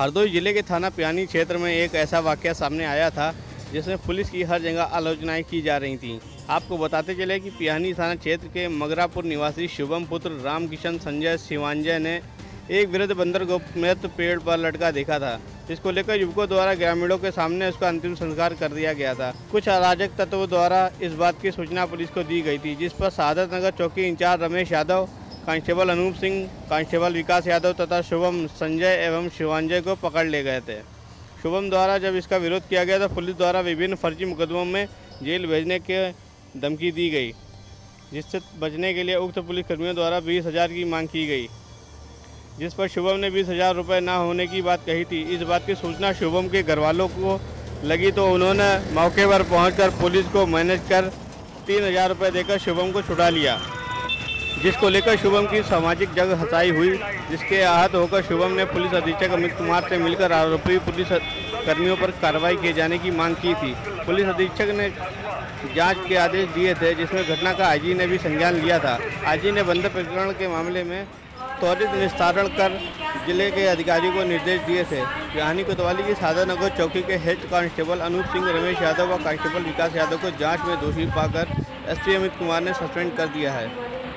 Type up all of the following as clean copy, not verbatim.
हरदोई जिले के थाना पियानी क्षेत्र में एक ऐसा वाक़या सामने आया था जिसमें पुलिस की हर जगह आलोचनाएं की जा रही थीं। आपको बताते चले कि पियानी थाना क्षेत्र के मगरापुर निवासी शुभम पुत्र रामकिशन संजय शिवांजय ने एक वृद्ध बंदर को मृत पेड़ पर लटका देखा था, जिसको लेकर युवकों द्वारा ग्रामीणों के सामने उसका अंतिम संस्कार कर दिया गया था। कुछ अराजक तत्वों द्वारा इस बात की सूचना पुलिस को दी गई थी, जिस पर शहादत नगर चौकी incharge Ramesh Yadav, constable Anoop Singh, constable Vikas Yadav तथा शुभम संजय एवं शिवांजय को पकड़ ले गए थे। शुभम द्वारा जब इसका विरोध किया गया तो पुलिस द्वारा विभिन्न फर्जी मुकदमों में जेल भेजने की धमकी दी गई, जिससे बचने के लिए उक्त पुलिसकर्मियों द्वारा 20,000 की मांग की गई, जिस पर शुभम ने 20,000 रुपये न होने की बात कही थी। इस बात की सूचना शुभम के घरवालों को लगी तो उन्होंने मौके पर पहुंचकर पुलिस को मैनेज कर 3,000 रुपये देकर शुभम को छुड़ा लिया, जिसको लेकर शुभम की सामाजिक जग हंसाई हुई, जिसके आहत होकर शुभम ने पुलिस अधीक्षक अमित कुमार से मिलकर आरोपी पुलिस कर्मियों पर कार्रवाई किए जाने की मांग की थी। पुलिस अधीक्षक ने जांच के आदेश दिए थे, जिसमें घटना का आईजी ने भी संज्ञान लिया था। आईजी ने बंदर प्रकरण के मामले में त्वरित निस्तारण कर जिले के अधिकारियों को निर्देश दिए थे। पियानी कोतवाली की शहादत नगर चौकी के हेड कांस्टेबल अनूप सिंह, रमेश यादव व कांस्टेबल विकास यादव को जांच में दोषी पाकर एसपी अमित कुमार ने सस्पेंड कर दिया है।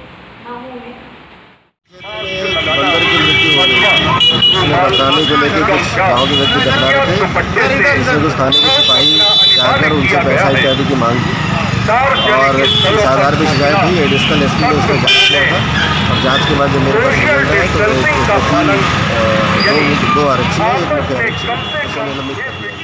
बंदर की मृत्यु हो गई, उसने बचाने को लेकर कुछ गाँव के व्यक्ति डरा रहे थे, जिसमें कुछ थाने के सिपाही जाकर उनसे पैसा इत्यादि की मांग की और इस आधार पर शिकायत हुई। एडिशनल एसपी ने उसको जांच किया था और जांच के बाद जब मेरे पास रिजल्ट आया तो दो आरक्षी है, एक मुख्य आरक्षी है, उसे निलंबित कर दिया।